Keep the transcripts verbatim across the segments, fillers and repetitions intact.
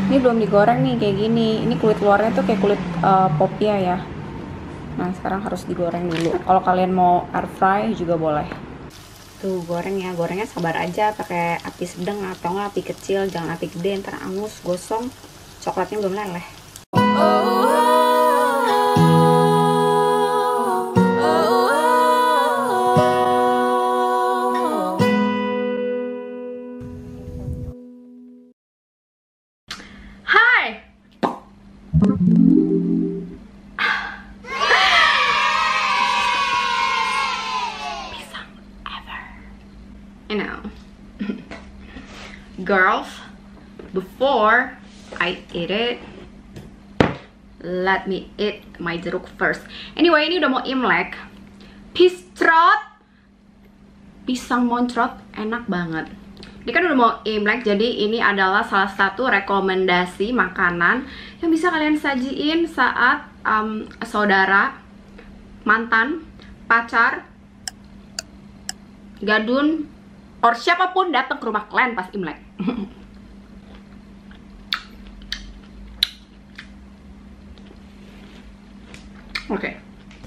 Ini belum digoreng nih kayak gini. Ini kulit luarnya tuh kayak kulit uh, popia ya. Nah sekarang harus digoreng dulu. Kalau kalian mau air fry juga boleh. Tuh goreng ya, gorengnya sabar aja, pakai api sedang atau nggak api kecil, jangan api gede, ntar angus, gosong, coklatnya belum leleh. Hai. You know, girls, before I eat it, let me eat my jeruk first. Anyway, ini udah mau Imlek. Pistrot, pisang moncrot, enak banget. Ini kan udah mau Imlek, jadi ini adalah salah satu rekomendasi makanan yang bisa kalian sajiin saat um, saudara, mantan, pacar, gadun, or siapapun datang ke rumah kalian pas Imlek. Oke. Okay.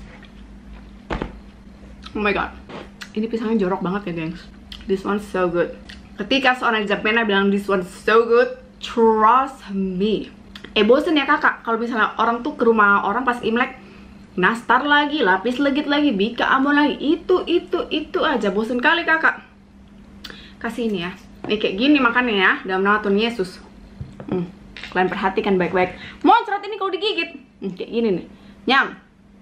Oh my god. Ini pisangnya jorok banget ya, gengs. This one's so good. Ketika seorang Japena bilang this one's so good, trust me. Eh bosen ya kakak kalau misalnya orang tuh ke rumah orang pas Imlek, nastar lagi, lapis legit lagi, bika ambon lagi, itu itu itu aja, bosen kali kakak. Kasih ini ya, ini kayak gini makannya ya, dalam nama Tuhan Yesus. hmm. Kalian perhatikan baik-baik. Moncrot ini kalau digigit hmm, kayak gini nih, nyam.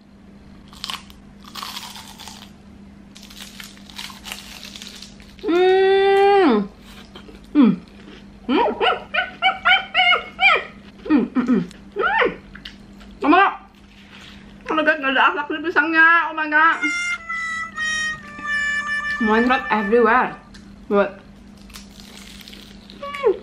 Hmm. Hmm. Hmm. Hmm. Hmm. Hmm. Oh my god. Oh my god, nggak ada akhlak di pisangnya. Oh my god. Moncrot everywhere. But hmm.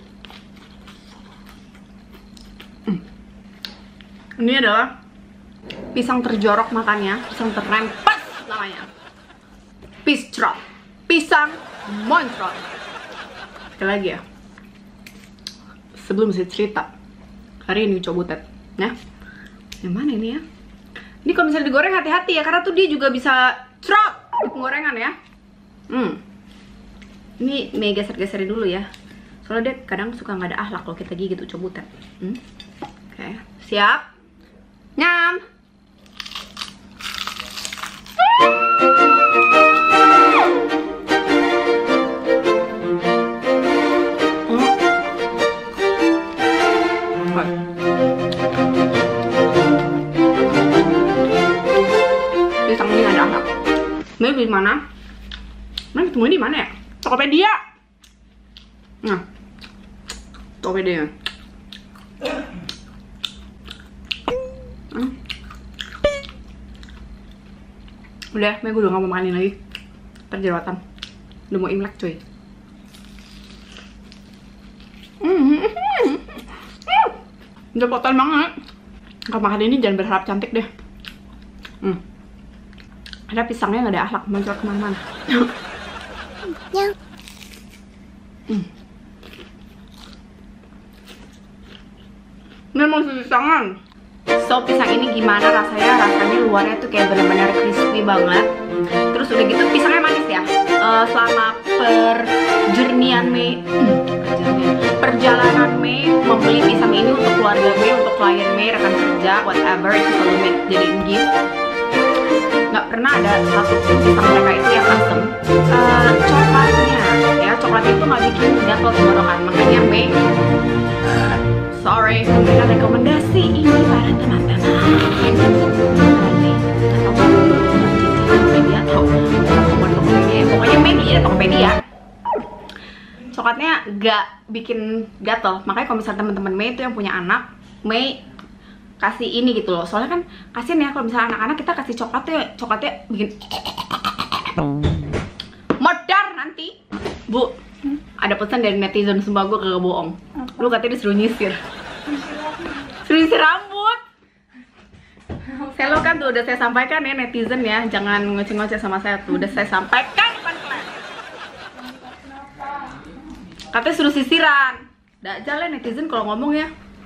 Hmm. Ini adalah pisang terjorok makannya, pisang terrempet namanya. Pistrot, pisang moncrot. Sekali lagi ya, sebelum saya cerita hari ini coba butet, ya. Yang mana ini ya? Ini kalau misalnya digoreng hati-hati ya, karena tuh dia juga bisa trot di penggorengan ya. Hmm. Ini Mei geser-geserin dulu ya, soalnya dia kadang suka nggak ada akhlak kalau kita gigit ucap butet. hmm? Oke, okay. Siap? Nyam! Pisang ini nggak ada akhlak. Mei beli mana? Mei ketemu di mana ya? Tokopedia. Nah, Tokopedia. Hmm. Udah, gue udah gak mau makan ini lagi. Terjerawatan. Udah mau Imlek cuy. Hmm. Udah potan banget. Kalau makan ini jangan berharap cantik deh. Hmm. Ada pisangnya gak ada akhlak, moncrot kemana-mana. Hmm. Ini mau pisangan. So pisang ini gimana rasanya? Rasanya luarnya tuh kayak benar-benar crispy banget. Terus udah gitu pisangnya manis ya. Uh, selama perjurnian Mei, perjalanan Mei membeli pisang ini untuk keluarga Mei, untuk klien Mei, rekan kerja, whatever, itu selalu Mei jadiin gift. Nggak pernah ada satu pisang mereka itu yang asem. Uh, coklatnya ya, coklatnya itu nggak bikin gatel tenggorokan, makanya Mei uh, sorry memberikan rekomendasi ini para teman-teman. Nanti Tokopedia atau Tokopedia, pokoknya Mei di Tokopedia. Coklatnya nggak bikin gatel, makanya kalau misalnya teman-teman Mei itu yang punya anak, Mei kasih ini gitu loh, soalnya kan kasian ya kalau misalnya anak-anak kita kasih coklatnya, coklatnya bikin modar nanti. Bu, ada pesan dari netizen, sumpah gue kagak bohong. Lu katanya disuruh nyisir, suruh nyisir rambut. Selo kan tuh udah saya sampaikan ya netizen ya, jangan ngoceh-ngoceh sama saya tuh, udah saya sampaikan depan kalian. Katanya suruh sisiran. Dajal ya netizen kalau ngomong ya.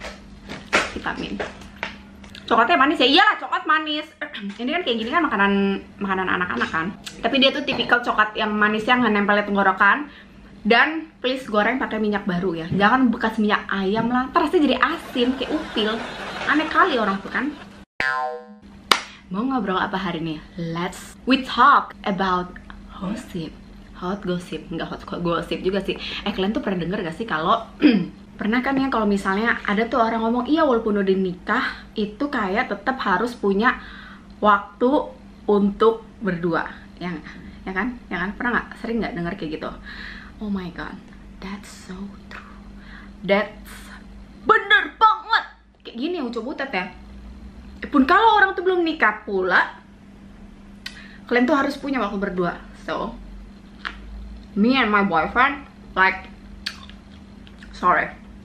vitamin. Coklatnya manis ya? Iyalah, coklat manis. Ini kan kayak gini kan makanan makanan anak-anak kan. Tapi dia tuh tipikal coklat yang manis yang nggak nempel di tenggorokan. Dan please goreng pakai minyak baru ya. Jangan bekas minyak ayam lah. Ntar rasanya jadi asin kayak upil. Aneh kali orang tuh kan. Mau ngobrol apa hari ini? Let's we talk about gossip. Hot gossip, nggak hot gossip juga sih. Eh kalian tuh pernah denger gak sih kalau pernah kan ya kalau misalnya ada tuh orang ngomong iya walaupun udah nikah itu kayak tetap harus punya waktu untuk berdua, ya ya kan, ya kan pernah nggak sering nggak denger kayak gitu? Oh my god, that's so true, that's bener banget kayak gini yang coba butet ya. Pun kalau orang tuh belum nikah pula, kalian tuh harus punya waktu berdua. So me and my boyfriend like sorry.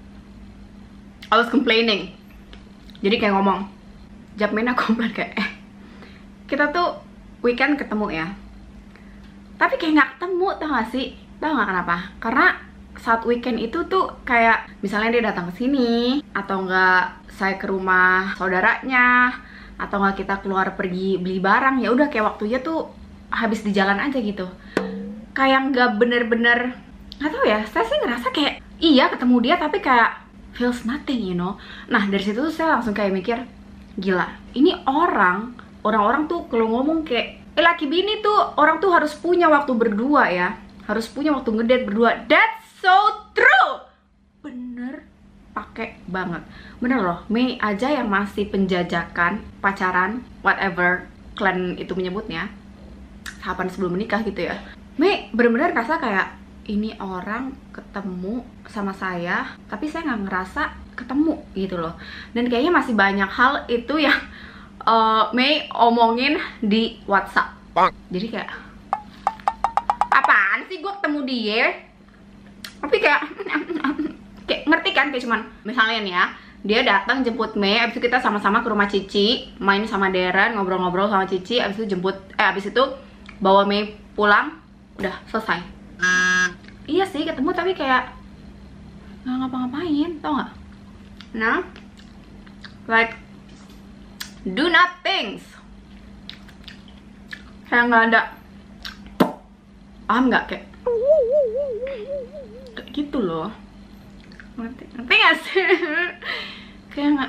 I was complaining. Jadi kayak ngomong, Japmena komplain kayak, eh kita tuh weekend ketemu ya. Tapi kayak nggak ketemu, tau gak sih? Tau gak kenapa? Karena saat weekend itu tuh kayak misalnya dia datang ke sini, atau enggak saya ke rumah saudaranya, atau enggak kita keluar pergi beli barang, ya udah kayak waktunya tuh habis di jalan aja gitu. Kayak nggak bener-bener, nggak tahu ya. Saya sih ngerasa kayak iya ketemu dia, tapi kayak feels nothing, you know. Nah dari situ tuh saya langsung kayak mikir, gila, ini orang, orang-orang tuh kalau ngomong kayak, eh laki bini tuh orang tuh harus punya waktu berdua ya, harus punya waktu ngedate berdua. That's so true, bener, pakai banget, bener loh. Mei aja yang masih penjajakan, pacaran, whatever kalian itu menyebutnya, tahapan sebelum menikah gitu ya. Mei bener-bener rasa kayak ini orang ketemu sama saya tapi saya nggak ngerasa ketemu gitu loh. Dan kayaknya masih banyak hal itu yang uh, Mei omongin di WhatsApp. Jadi kayak apaan sih gue ketemu dia, tapi kayak kayak ngerti kan, kayak cuman misalnya nih ya, dia datang jemput Mei, abis itu kita sama-sama ke rumah Cici, main sama Darren, ngobrol-ngobrol sama Cici, abis itu jemput eh abis itu bawa Mei pulang, udah selesai. Iya sih ketemu tapi kayak nggak ngapa-ngapain, tau nggak? Nah, like do not things, kayak nggak ada, paham nggak, kayak kayak gitu loh, ngerti ngerti nggak sih? Kayak nggak,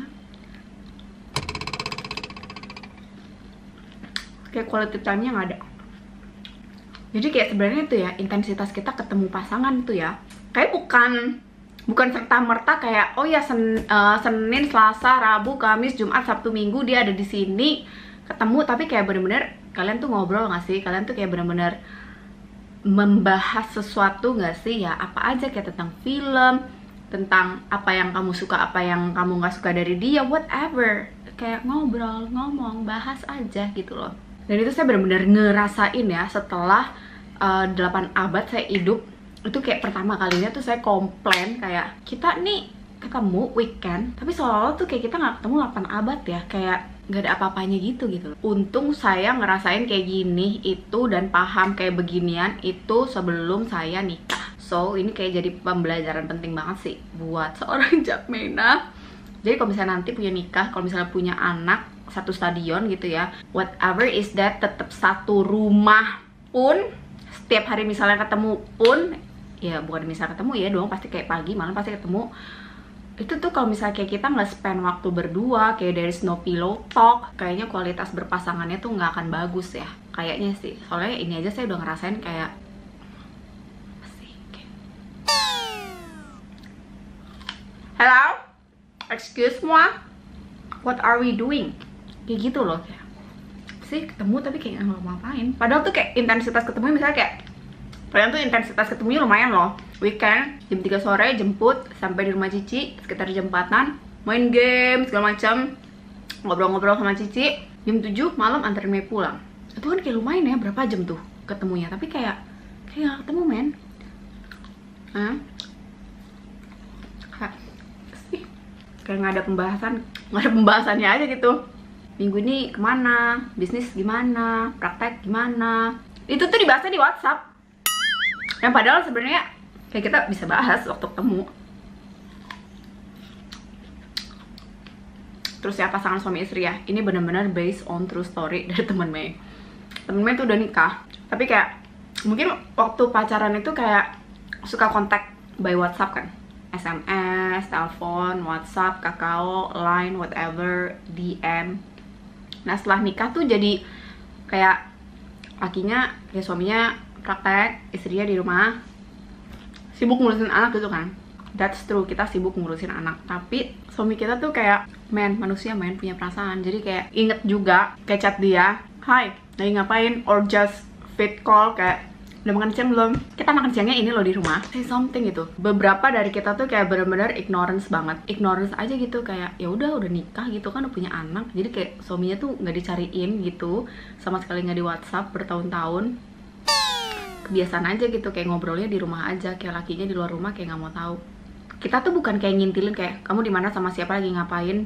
kayak quality time-nya nggak ada. Jadi kayak sebenarnya tuh ya, intensitas kita ketemu pasangan tuh ya, kayak bukan bukan serta merta kayak oh ya sen, uh, Senin, Selasa, Rabu, Kamis, Jumat, Sabtu, Minggu dia ada di sini ketemu, tapi kayak bener-bener kalian tuh ngobrol nggak sih? Kalian tuh kayak bener-bener membahas sesuatu nggak sih ya? Apa aja, kayak tentang film, tentang apa yang kamu suka, apa yang kamu nggak suka dari dia, whatever. Kayak ngobrol, ngomong, bahas aja gitu loh. Dan itu saya benar-benar ngerasain ya setelah uh, delapan abad saya hidup. Itu kayak pertama kalinya tuh saya komplain kayak, kita nih ketemu weekend tapi seolah-olah tuh kayak kita nggak ketemu delapan abad ya, kayak nggak ada apa-apanya gitu gitu. Untung saya ngerasain kayak gini itu dan paham kayak beginian itu sebelum saya nikah. So ini kayak jadi pembelajaran penting banget sih buat seorang Japmena. Jadi kalau misalnya nanti punya nikah, kalau misalnya punya anak satu stadion gitu ya, whatever is that, tetap satu rumah pun, setiap hari misalnya ketemu pun, ya bukan misalnya ketemu ya doang, pasti kayak pagi malam pasti ketemu. Itu tuh kalau misalnya kayak kita nggak spend waktu berdua, kayak dari no pillow talk, kayaknya kualitas berpasangannya tuh nggak akan bagus ya, kayaknya sih. Soalnya ini aja saya udah ngerasain kayak hello, excuse moi, what are we doing? Kayak gitu loh, kayak sih ketemu tapi kayak nggak ngapain. Padahal tuh kayak intensitas ketemunya misalnya kayak, padahal tuh intensitas ketemunya lumayan loh. Weekend jam tiga sore jemput sampai di rumah Cici sekitar jam empatan, main game segala macam, ngobrol-ngobrol sama Cici. Jam tujuh malam anterin Mei pulang. Itu kan kayak lumayan ya, berapa jam tuh ketemunya, tapi kayak kayak nggak ketemu men. Hah? Kayak nggak ada pembahasan, nggak ada pembahasannya aja gitu. Minggu ini kemana, bisnis gimana, praktek gimana, itu tuh dibahasnya di WhatsApp. Yang padahal sebenarnya kayak kita bisa bahas waktu ketemu. terus ya pasangan suami istri ya, ini benar-benar based on true story dari temen Mei. Temen Mei tuh udah nikah, tapi kayak mungkin waktu pacaran itu kayak suka kontak by WhatsApp kan, S M S, telepon, WhatsApp, Kakao, Line, whatever, D M. Nah setelah nikah tuh jadi kayak lakinya, ya suaminya praktek, istrinya di rumah sibuk ngurusin anak gitu kan. That's true, kita sibuk ngurusin anak, tapi suami kita tuh kayak man, manusia man, punya perasaan. Jadi kayak inget juga, kayak chat dia, hi, lagi ngapain, or just fit call kayak udah makan siang belum? Kita makan siangnya ini loh di rumah. Say something gitu. Beberapa dari kita tuh kayak bener-bener ignorance banget, ignorance aja gitu, kayak ya udah udah nikah gitu kan, udah punya anak. Jadi kayak suaminya tuh nggak dicariin gitu, sama sekali nggak di WhatsApp bertahun-tahun. Kebiasaan aja gitu, kayak ngobrolnya di rumah aja, kayak lakinya di luar rumah kayak nggak mau tahu. Kita tuh bukan kayak ngintilin kayak kamu di mana sama siapa lagi ngapain.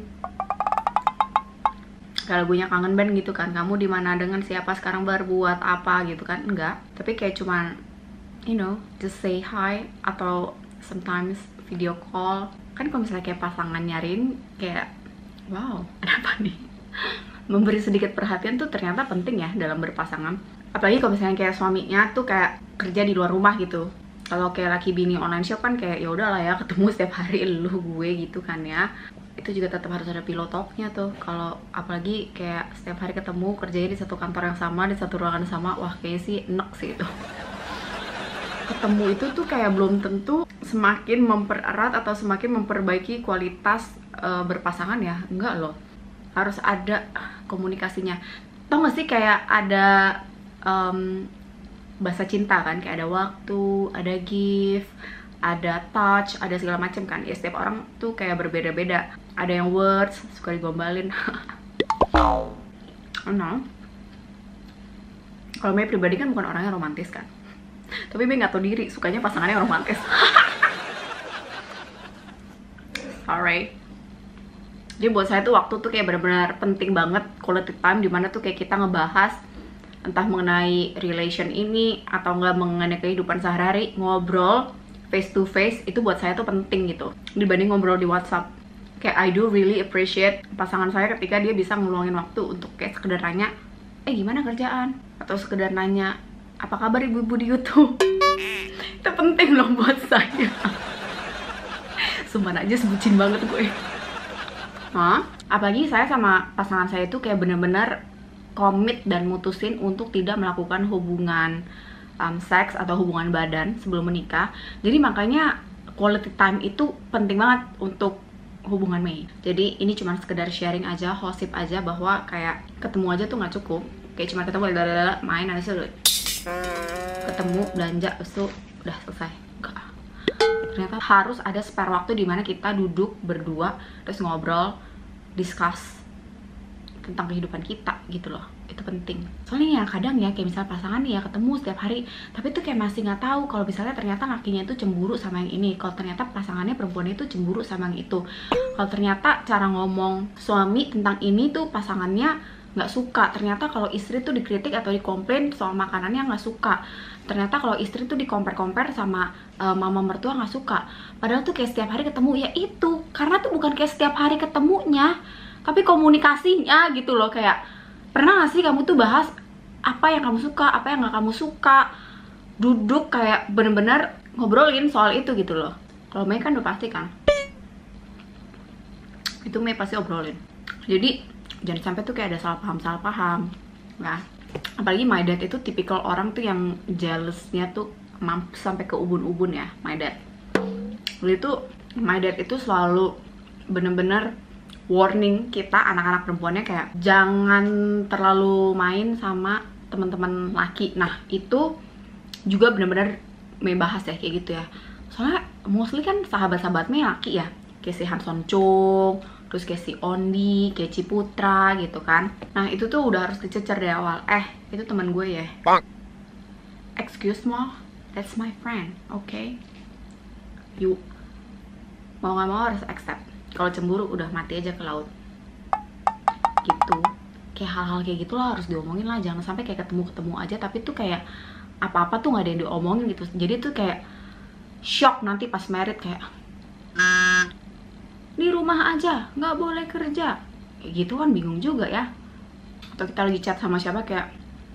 Kayak lagunya Kangen Band gitu kan, kamu di mana dengan siapa sekarang berbuat apa gitu kan, enggak. Tapi kayak cuman you know, just say hi atau sometimes video call. Kan kalau misalnya kayak pasangan nyariin kayak wow, ada apa nih? Memberi sedikit perhatian tuh ternyata penting ya dalam berpasangan. Apalagi kalau misalnya kayak suaminya tuh kayak kerja di luar rumah gitu. Kalau kayak laki bini online shop kan kayak ya udahlah ya, ketemu setiap hari lu gue gitu kan ya. Itu juga tetap harus ada pillow talknya tuh. Kalau apalagi kayak setiap hari ketemu, kerjanya di satu kantor yang sama, di satu ruangan sama, wah kayaknya sih enek sih itu. Ketemu itu tuh kayak belum tentu semakin mempererat atau semakin memperbaiki kualitas uh, berpasangan ya, enggak loh. Harus ada komunikasinya. Tau gak sih kayak ada um, bahasa cinta kan, kayak ada waktu, ada gift, ada touch, ada segala macam kan. Ya setiap orang tuh kayak berbeda-beda. Ada yang words, suka digombalin. Oh no. Kalau Mei pribadi kan bukan orang yang romantis kan. Tapi Mei nggak tahu diri, sukanya pasangannya yang romantis. Alright. Jadi buat saya tuh waktu tuh kayak benar-benar penting banget, quality time, dimana tuh kayak kita ngebahas entah mengenai relation ini atau enggak mengenai kehidupan sehari-hari, ngobrol face to face itu buat saya tuh penting gitu dibanding ngobrol di WhatsApp. Kayak I do really appreciate pasangan saya ketika dia bisa ngeluangin waktu untuk kayak sekedar nanya, eh gimana kerjaan, atau sekedar nanya apa kabar ibu-ibu di YouTube. Itu penting loh buat saya. Sumpah aja sebutin banget gue. Hah? Apalagi saya sama pasangan saya itu kayak bener-bener komit dan mutusin untuk tidak melakukan hubungan um, seks atau hubungan badan sebelum menikah. Jadi makanya quality time itu penting banget untuk hubungan Mei. Jadi ini cuma sekedar sharing aja, hosip aja, bahwa kayak ketemu aja tuh nggak cukup. Kayak cuma ketemu lalala, main habis itu ketemu belanja habis itu udah selesai. Enggak. Ternyata harus ada spare waktu dimana kita duduk berdua terus ngobrol, discuss tentang kehidupan kita gitu loh. Itu penting. Soalnya ya kadang ya kayak misalnya pasangan nih ya ketemu setiap hari, tapi tuh kayak masih nggak tahu kalau misalnya ternyata lakinya itu cemburu sama yang ini, kalau ternyata pasangannya perempuannya itu cemburu sama yang itu, kalau ternyata cara ngomong suami tentang ini tuh pasangannya nggak suka, ternyata kalau istri tuh dikritik atau dikomplain soal makanannya nggak suka, ternyata kalau istri tuh dikompar-kompar sama uh, mama mertua nggak suka. Padahal tuh kayak setiap hari ketemu, ya itu karena tuh bukan kayak setiap hari ketemunya, tapi komunikasinya gitu loh. Kayak pernah gak sih kamu tuh bahas apa yang kamu suka, apa yang gak kamu suka, duduk kayak bener-bener ngobrolin soal itu gitu loh. Kalau Mei kan udah pasti kan, itu Mei pasti obrolin. Jadi jangan sampai tuh kayak ada salah paham salah paham nah. Apalagi my dad itu tipikal orang tuh yang jealousnya tuh mampus sampai ke ubun-ubun ya, my dad. Jadi tuh my dad itu selalu bener-bener warning kita anak-anak perempuannya kayak jangan terlalu main sama teman-teman laki. Nah itu juga bener-bener Mei bahas ya kayak gitu ya. Soalnya mostly kan sahabat-sahabat Mei laki ya, kayak si Han Son Chung, terus kayak si Ondi, kayak Ciputra gitu kan. Nah itu tuh udah harus dicecer dari awal. Eh itu teman gue ya. Excuse me, that's my friend, oke? Okay? You mau nggak mau harus accept. Kalau cemburu udah mati aja ke laut gitu. Kayak hal-hal kayak gitu lah harus diomongin lah. Jangan sampai kayak ketemu-ketemu aja tapi tuh kayak apa-apa tuh nggak ada yang diomongin gitu. Jadi tuh kayak shock nanti pas married, kayak di rumah aja nggak boleh kerja, kayak gitu kan bingung juga ya. Atau kita lagi chat sama siapa kayak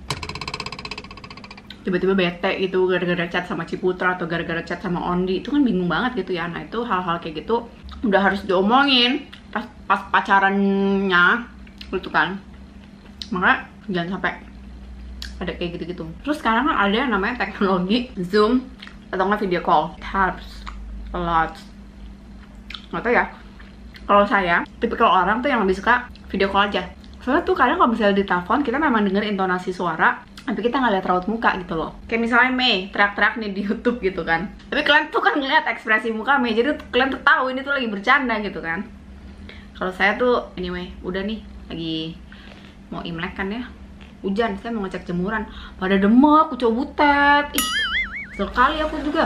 tiba-tiba bete gitu gara-gara chat sama Ciputra atau gara-gara chat sama Ondi, itu kan bingung banget gitu ya. Nah itu hal-hal kayak gitu udah harus diomongin pas, pas pacarannya gitu kan. Makanya jangan sampai ada kayak gitu-gitu. Terus sekarang kan ada yang namanya teknologi Zoom atau nggak video call. It helps a lot. Nggak tau ya, kalau saya tipikal orang tuh yang lebih suka video call aja. Soalnya tuh kadang kalau misalnya di telepon kita memang denger intonasi suara, tapi kita nggak lihat raut muka gitu loh. Kayak misalnya Mei teriak-teriak nih di YouTube gitu kan, tapi kalian tuh kan ngeliat ekspresi muka Mei, jadi tuh, kalian tuh tahu ini tuh lagi bercanda gitu kan. Kalau saya tuh anyway, udah nih lagi mau Imlek kan ya, hujan, saya mau ngecek jemuran, pada demek, kucau butet, ih kesel kali aku juga.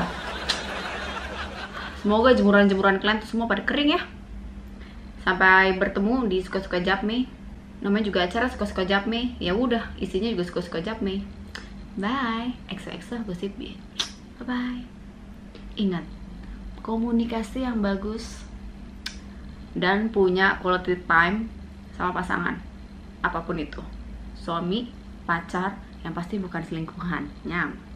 Semoga jemuran-jemuran kalian tuh semua pada kering ya. Sampai bertemu di Suka-Suka Japme. Namanya juga acara Suka-Suka Japme. Ya udah, isinya juga Suka-Suka Japme. Bye. X O X O Gosip B. Bye bye. Ingat, komunikasi yang bagus dan punya quality time sama pasangan, apapun itu, suami, pacar, yang pasti bukan selingkuhan. Nyam.